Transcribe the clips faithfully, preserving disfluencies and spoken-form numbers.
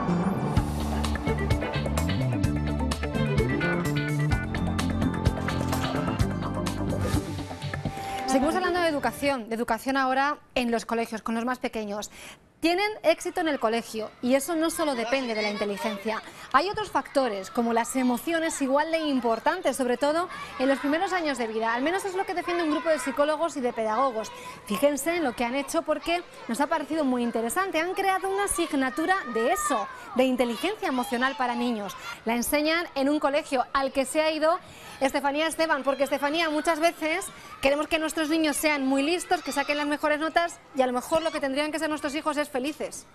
Seguimos hablando de educación, de educación ahora en los colegios, con los más pequeños. Tienen éxito en el colegio y eso no solo depende de la inteligencia. Hay otros factores, como las emociones, igual de importantes, sobre todo en los primeros años de vida. Al menos es lo que defiende un grupo de psicólogos y de pedagogos. Fíjense en lo que han hecho porque nos ha parecido muy interesante. Han creado una asignatura de eso, de inteligencia emocional para niños. La enseñan en un colegio al que se ha ido Estefanía Esteban, porque Estefanía, muchas veces queremos que nuestros niños sean muy listos, que saquen las mejores notas y a lo mejor lo que tendrían que ser nuestros hijos es felices.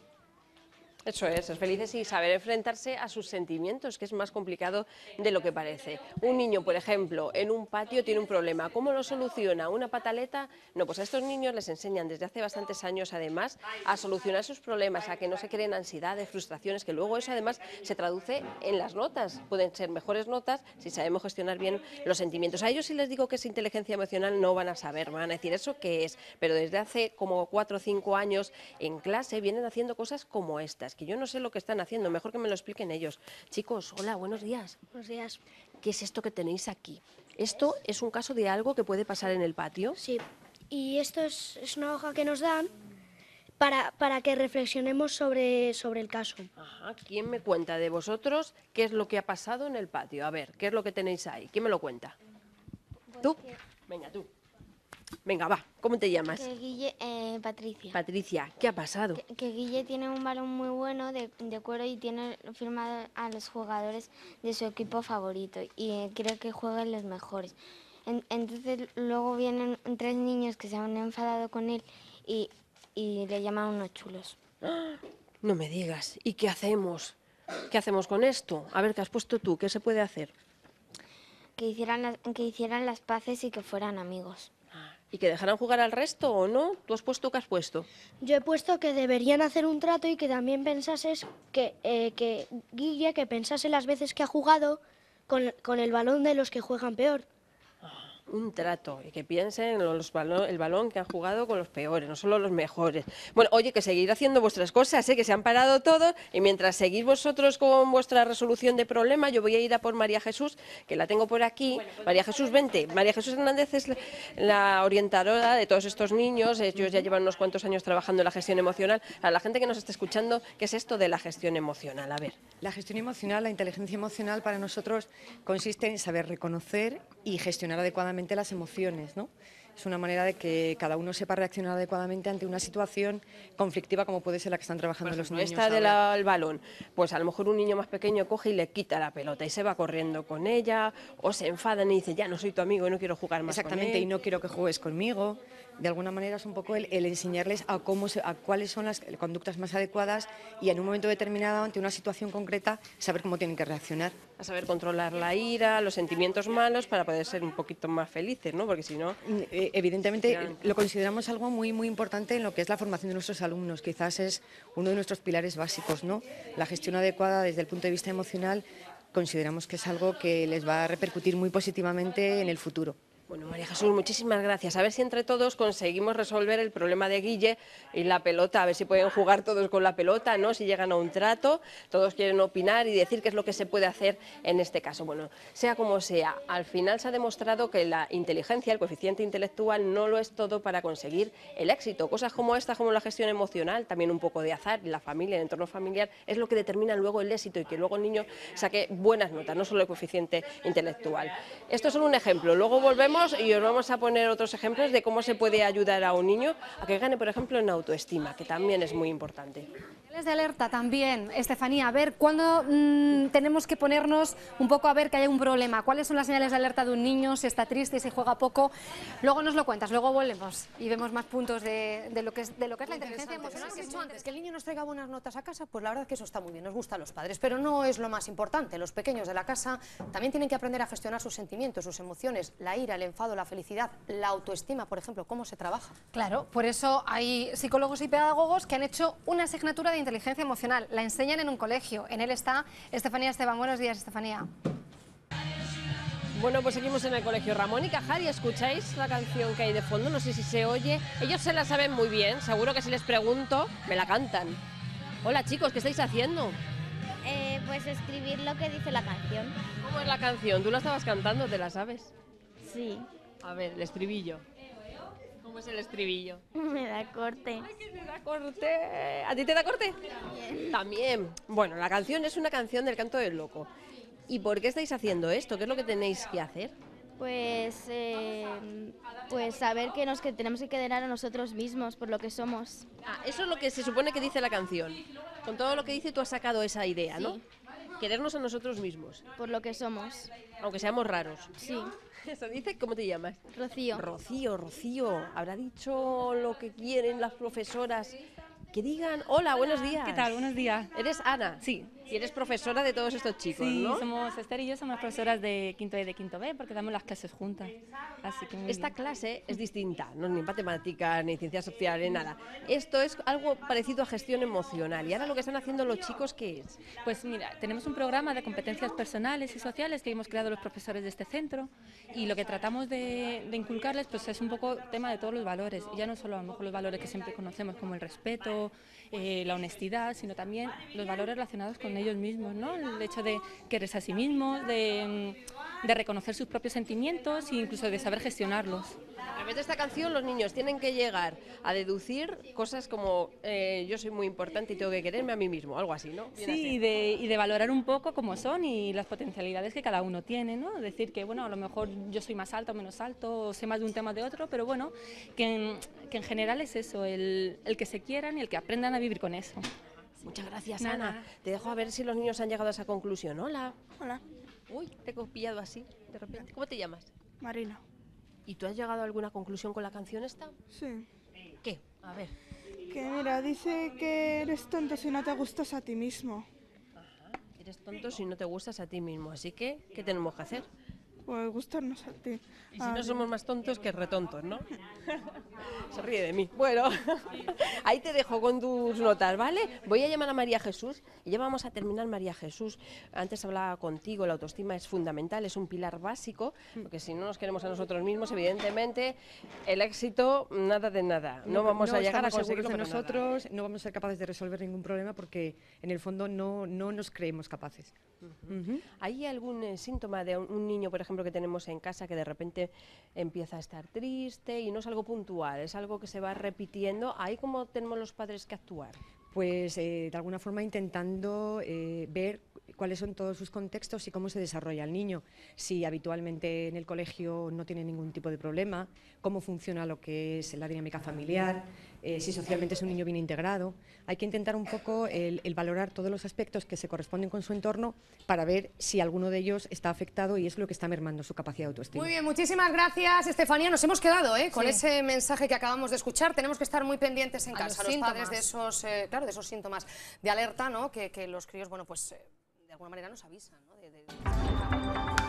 Eso es, ser felices y saber enfrentarse a sus sentimientos, que es más complicado de lo que parece. Un niño, por ejemplo, en un patio tiene un problema. ¿Cómo lo soluciona? ¿Una pataleta? No, pues a estos niños les enseñan desde hace bastantes años, además, a solucionar sus problemas, a que no se creen ansiedades, frustraciones, que luego eso, además, se traduce en las notas. Pueden ser mejores notas si sabemos gestionar bien los sentimientos. A ellos, si les digo que es inteligencia emocional, no van a saber, van a decir, ¿eso qué es? Pero desde hace como cuatro o cinco años en clase vienen haciendo cosas como estas, que yo no sé lo que están haciendo, mejor que me lo expliquen ellos. Chicos, hola, buenos días. Buenos días. ¿Qué es esto que tenéis aquí? ¿Esto es un caso de algo que puede pasar en el patio? Sí, y esto es, es una hoja que nos dan para, para que reflexionemos sobre, sobre el caso. Ajá. ¿Quién me cuenta de vosotros qué es lo que ha pasado en el patio? A ver, ¿qué es lo que tenéis ahí? ¿Quién me lo cuenta? Pues ¿Tú? que... Venga, tú. Venga, va, ¿cómo te llamas? Que Guille, eh, Patricia. Patricia, ¿qué ha pasado? Que, que Guille tiene un balón muy bueno de, de cuero y tiene firmado a los jugadores de su equipo favorito y eh, cree que juegan los mejores. En, entonces luego vienen tres niños que se han enfadado con él y, y le llaman unos chulos. ¡Ah! No me digas. ¿Y qué hacemos? ¿Qué hacemos con esto? A ver, ¿qué has puesto tú? ¿Qué se puede hacer? Que hicieran, las, que hicieran las paces y que fueran amigos. ¿Y que dejaran jugar al resto o no? ¿Tú has puesto qué has puesto? Yo he puesto que deberían hacer un trato y que también pensases que, eh, que Guille, que pensase las veces que ha jugado con, con el balón de los que juegan peor. Un trato, y que piensen en los balón, el balón que han jugado con los peores, no solo los mejores. Bueno, oye, que seguir haciendo vuestras cosas, ¿eh? Que se han parado todos, y mientras seguís vosotros con vuestra resolución de problema, yo voy a ir a por María Jesús, que la tengo por aquí. María Jesús, vente. María Jesús Hernández es la orientadora de todos estos niños, ellos ya llevan unos cuantos años trabajando en la gestión emocional. A la gente que nos está escuchando, ¿qué es esto de la gestión emocional? A ver. La gestión emocional, la inteligencia emocional para nosotros consiste en saber reconocer y gestionar adecuadamente las emociones, ¿no? Es una manera de que cada uno sepa reaccionar adecuadamente ante una situación conflictiva como puede ser la que están trabajando los niños. Esta del balón, pues a lo mejor un niño más pequeño coge y le quita la pelota y se va corriendo con ella, o se enfadan y dice, ya no soy tu amigo y no quiero jugar más con él. Exactamente, y no quiero que juegues conmigo. De alguna manera es un poco el, el enseñarles a, cómo se, a cuáles son las conductas más adecuadas y en un momento determinado, ante una situación concreta, saber cómo tienen que reaccionar. A saber controlar la ira, los sentimientos malos para poder ser un poquito más felices, ¿no? Porque si no... Evidentemente lo consideramos algo muy, muy importante en lo que es la formación de nuestros alumnos. Quizás es uno de nuestros pilares básicos, ¿no? La gestión adecuada desde el punto de vista emocional consideramos que es algo que les va a repercutir muy positivamente en el futuro. Bueno, María Jesús, muchísimas gracias. A ver si entre todos conseguimos resolver el problema de Guille y la pelota, a ver si pueden jugar todos con la pelota, ¿no? Si llegan a un trato, todos quieren opinar y decir qué es lo que se puede hacer en este caso. Bueno, sea como sea, al final se ha demostrado que la inteligencia, el coeficiente intelectual, no lo es todo para conseguir el éxito. Cosas como esta, como la gestión emocional, también un poco de azar, la familia, el entorno familiar, es lo que determina luego el éxito y que luego el niño saque buenas notas, no solo el coeficiente intelectual. Esto es solo un ejemplo, luego volvemos y os vamos a poner otros ejemplos de cómo se puede ayudar a un niño a que gane, por ejemplo, en autoestima, que también es muy importante. Señales de alerta también, Estefanía, a ver, ¿cuándo mmm, tenemos que ponernos un poco a ver que hay un problema? ¿Cuáles son las señales de alerta de un niño, si está triste, si juega poco? Luego nos lo cuentas, luego volvemos y vemos más puntos de, de, lo, que es, de lo que es la inteligencia emocional. Hemos dicho antes que el niño nos traiga buenas notas a casa, pues la verdad es que eso está muy bien, nos gusta a los padres, pero no es lo más importante. Los pequeños de la casa también tienen que aprender a gestionar sus sentimientos, sus emociones, la ira, el enfado, la felicidad, la autoestima, por ejemplo, cómo se trabaja. Claro, por eso hay psicólogos y pedagogos que han hecho una asignatura de inteligencia emocional, la enseñan en un colegio. En él está Estefanía Esteban. Buenos días, Estefanía. Bueno, pues seguimos en el Colegio Ramón y Cajal y escucháis la canción que hay de fondo, no sé si se oye. Ellos se la saben muy bien, seguro que si les pregunto, me la cantan. Hola chicos, ¿qué estáis haciendo? Eh, pues escribir lo que dice la canción. ¿Cómo es la canción? ¿Tú la estabas cantando? ¿Te la sabes? Sí. A ver, el estribillo. ¿Cómo es el estribillo? Me da corte. ¡Ay, que me da corte! ¿A ti te da corte? También. También. Bueno, la canción es una canción del Canto del Loco. ¿Y por qué estáis haciendo esto? ¿Qué es lo que tenéis que hacer? Pues, eh, pues saber que nos que tenemos que querer a nosotros mismos por lo que somos. Ah, eso es lo que se supone que dice la canción. Con todo lo que dice tú has sacado esa idea, ¿no? Sí. Querernos a nosotros mismos, Por lo que somos. aunque seamos raros. Sí. Eso dice, ¿cómo te llamas? Rocío. Rocío, Rocío. ¿Habrá dicho lo que quieren las profesoras? Que digan, hola, buenos días. ¿Qué tal? Buenos días. ¿Eres Ana? Sí. Y eres profesora de todos estos chicos, Sí, ¿no? somos Esther y yo somos profesoras de quinto E y de quinto B porque damos las clases juntas. Así que muy Esta bien. clase es distinta, no es ni matemáticas, ni ciencias sociales, nada. Esto es algo parecido a gestión emocional. Y ahora lo que están haciendo los chicos, ¿qué es? Pues mira, tenemos un programa de competencias personales y sociales que hemos creado los profesores de este centro y lo que tratamos de, de inculcarles pues es un poco tema de todos los valores. Y ya no solo a lo mejor los valores que siempre conocemos como el respeto, eh, la honestidad, sino también los valores relacionados con ellos mismos, ¿no? El hecho de quererse a sí mismos, de, de reconocer sus propios sentimientos e incluso de saber gestionarlos. A través de esta canción los niños tienen que llegar a deducir cosas como eh, yo soy muy importante y tengo que quererme a mí mismo, algo así, ¿no? Viene Sí, así. y de, y de valorar un poco cómo son y las potencialidades que cada uno tiene, ¿no? Decir que, bueno, a lo mejor yo soy más alto o menos alto, o sé más de un tema de otro, pero bueno, que en, que en general es eso, el, el que se quieran y el que aprendan a vivir con eso. Muchas gracias, Nada. Ana. Te dejo a ver si los niños han llegado a esa conclusión. Hola. Hola, Uy, te he pillado así, de repente. ¿Cómo te llamas? Marina. ¿Y tú has llegado a alguna conclusión con la canción esta? Sí. ¿Qué? A ver. Que mira, dice que eres tonto si no te gustas a ti mismo. Ajá. Eres tonto si no te gustas a ti mismo, así que, ¿qué tenemos que hacer? Pues gustarnos a ti. Y si Ah, no somos más tontos que retontos, ¿no? Se ríe de mí. Bueno, ahí te dejo con tus notas, ¿vale? Voy a llamar a María Jesús y ya vamos a terminar, María Jesús. Antes hablaba contigo, la autoestima es fundamental, es un pilar básico, porque si no nos queremos a nosotros mismos, evidentemente, el éxito, nada de nada. No, vamos no a llegar a estamos conseguirlo seguros de para nada. nosotros, no vamos a ser capaces de resolver ningún problema porque en el fondo no, no nos creemos capaces. Ujú. ¿Hay algún eh, síntoma de un, un niño, por ejemplo, que tenemos en casa que de repente empieza a estar triste y no es algo puntual, es algo que se va repitiendo? ¿Ahí cómo tenemos los padres que actuar? Pues eh, de alguna forma intentando eh, ver cuáles son todos sus contextos y cómo se desarrolla el niño, si habitualmente en el colegio no tiene ningún tipo de problema, cómo funciona lo que es la dinámica familiar, eh, si socialmente es un niño bien integrado. Hay que intentar un poco el, el valorar todos los aspectos que se corresponden con su entorno para ver si alguno de ellos está afectado y es lo que está mermando su capacidad de autoestima. Muy bien, muchísimas gracias, Estefanía. Nos hemos quedado ¿eh? con Sí. ese mensaje que acabamos de escuchar. Tenemos que estar muy pendientes en A casa, los los padres síntomas. de esos, eh, claro, de esos síntomas de alerta, ¿no? que, que los críos, bueno, pues eh, de alguna manera nos avisan, ¿no? de, de-